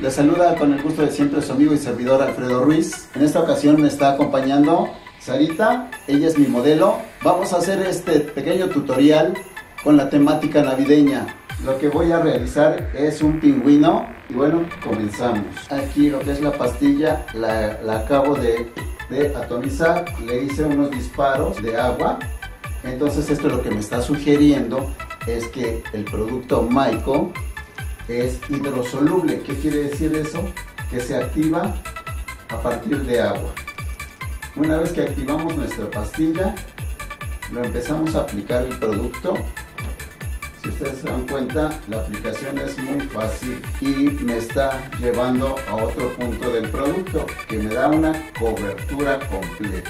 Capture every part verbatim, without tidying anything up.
Les saluda con el gusto de siempre su amigo y servidor Alfredo Ruiz. En esta ocasión me está acompañando Sarita, ella es mi modelo. Vamos a hacer este pequeño tutorial con la temática navideña. Lo que voy a realizar es un pingüino y bueno, comenzamos. Aquí lo que es la pastilla la, la acabo de, de atomizar, le hice unos disparos de agua. Entonces esto es lo que me está sugiriendo, es que el producto Maiko es hidrosoluble. ¿Qué quiere decir eso? Que se activa a partir de agua. Una vez que activamos nuestra pastilla, lo empezamos a aplicar el producto. Si ustedes se dan cuenta, la aplicación es muy fácil y me está llevando a otro punto del producto, que me da una cobertura completa.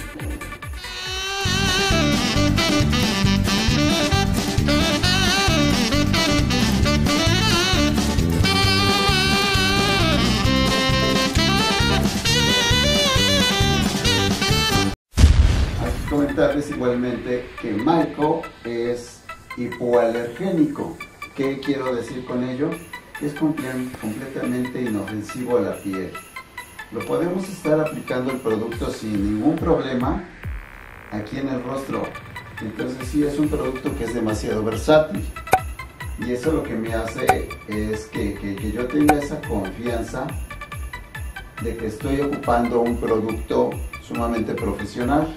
Comentarles igualmente que Maiko es hipoalergénico. ¿Qué quiero decir con ello? Es completamente inofensivo a la piel. Lo podemos estar aplicando el producto sin ningún problema aquí en el rostro. Entonces sí, es un producto que es demasiado versátil. Y eso lo que me hace es que, que, que yo tenga esa confianza de que estoy ocupando un producto sumamente profesional.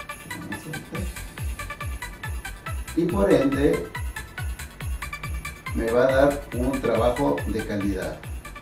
Y por ende me va a dar un trabajo de calidad.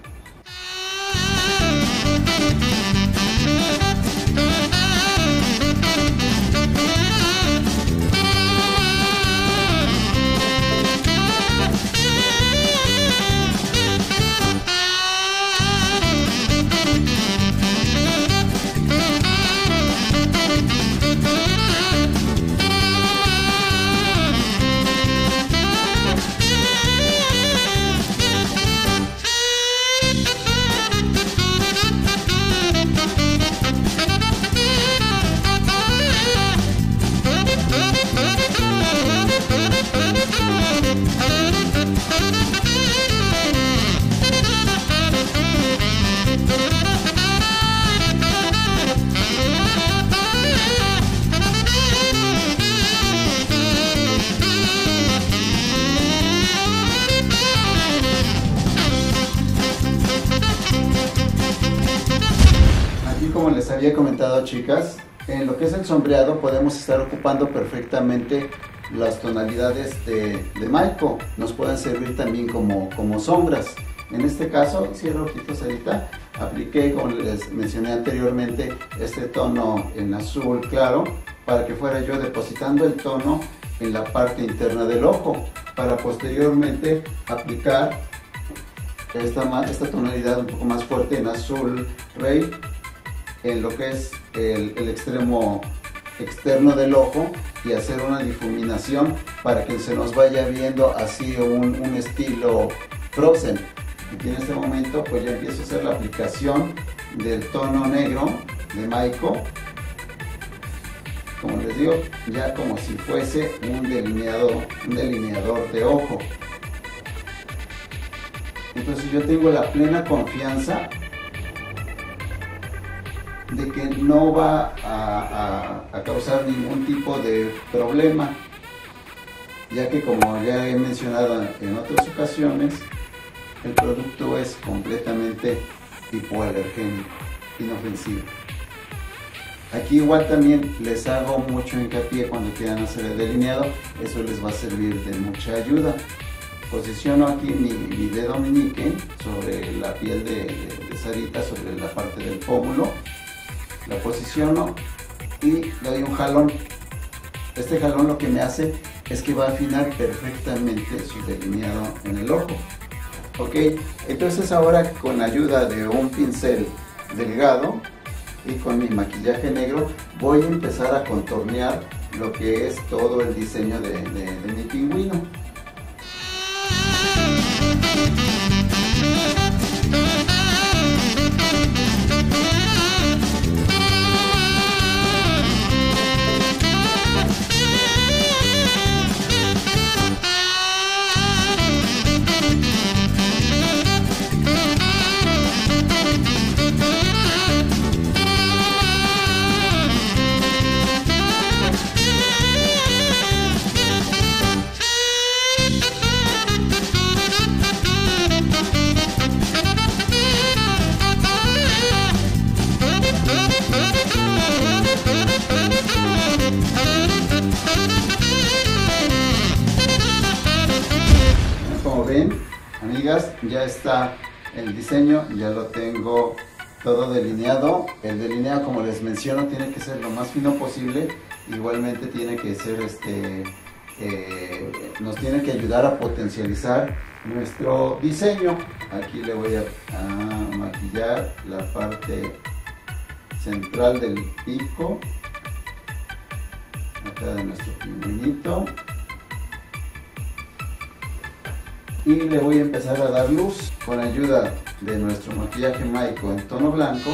Como les había comentado, chicas, en lo que es el sombreado podemos estar ocupando perfectamente las tonalidades de, de Maiko. Nos pueden servir también como, como sombras. En este caso, cierro ojitos ahorita, apliqué, como les mencioné anteriormente, este tono en azul claro para que fuera yo depositando el tono en la parte interna del ojo, para posteriormente aplicar esta, esta tonalidad un poco más fuerte en azul rey en lo que es el, el extremo externo del ojo y hacer una difuminación para que se nos vaya viendo así un, un estilo Frozen. Aquí en este momento pues ya empiezo a hacer la aplicación del tono negro de Maiko, como les digo, ya como si fuese un delineador, un delineador de ojo. Entonces yo tengo la plena confianza de que no va a, a, a causar ningún tipo de problema, ya que, como ya he mencionado en otras ocasiones, el producto es completamente hipoalergénico, inofensivo. Aquí igual también les hago mucho hincapié cuando quieran hacer el delineado, eso les va a servir de mucha ayuda. Posiciono aquí mi, mi dedo meñique sobre la piel de, de, de Sarita, sobre la parte del pómulo. La posiciono y le doy un jalón. Este jalón lo que me hace es que va a afinar perfectamente su delineado en el ojo. Ok, entonces ahora con ayuda de un pincel delgado y con mi maquillaje negro voy a empezar a contornear lo que es todo el diseño de, de, de mi pingüino. ven, amigas, ya está el diseño, ya lo tengo todo delineado. El delineado, como les menciono, tiene que ser lo más fino posible. Igualmente tiene que ser este eh, nos tiene que ayudar a potencializar nuestro diseño. Aquí le voy a, a maquillar la parte central del pico, acá de nuestro pingüinito, y le voy a empezar a dar luz con ayuda de nuestro maquillaje Maiko en tono blanco.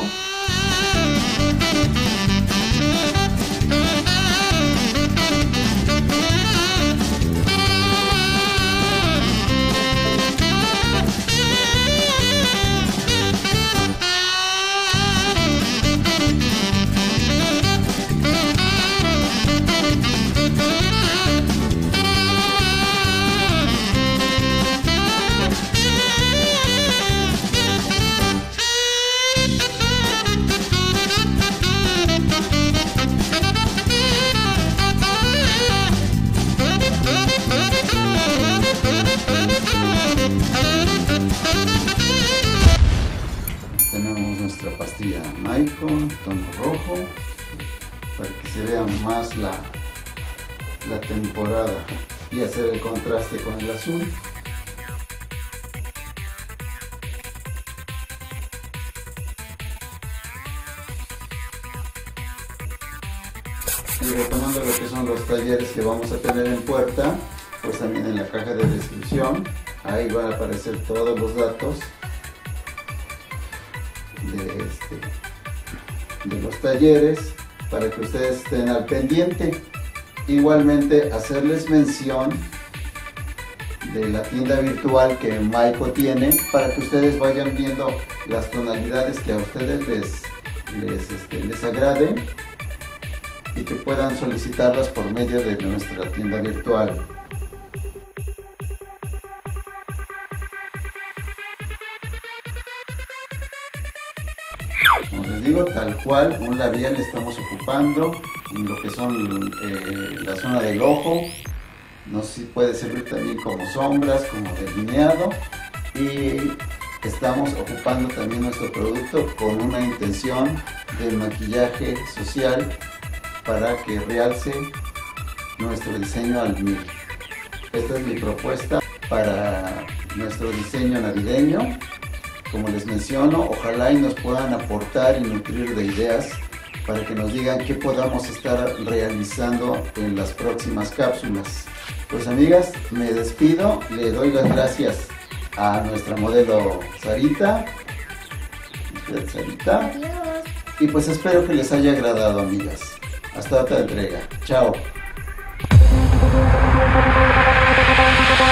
Tenemos nuestra pastilla Maiko, tono rojo, para que se vea más la, la temporada y hacer el contraste con el azul. Y retomando lo que son los talleres que vamos a tener en puerta, pues también en la caja de descripción, ahí van a aparecer todos los datos de, este, de los talleres para que ustedes estén al pendiente. Igualmente hacerles mención de la tienda virtual que Maiko tiene para que ustedes vayan viendo las tonalidades que a ustedes les, les, este, les agraden y que puedan solicitarlas por medio de nuestra tienda virtual. Como les digo, tal cual un labial estamos ocupando en lo que son eh, la zona del ojo. No sé si puede servir también como sombras, como delineado, y estamos ocupando también nuestro producto con una intención de maquillaje social para que realce nuestro diseño al mil. Esta es mi propuesta para nuestro diseño navideño. Como les menciono, ojalá y nos puedan aportar y nutrir de ideas para que nos digan qué podamos estar realizando en las próximas cápsulas. Pues amigas, me despido, le doy las gracias a nuestra modelo Sarita. Sarita. Adiós. Y pues espero que les haya agradado, amigas. Hasta otra entrega. Chao.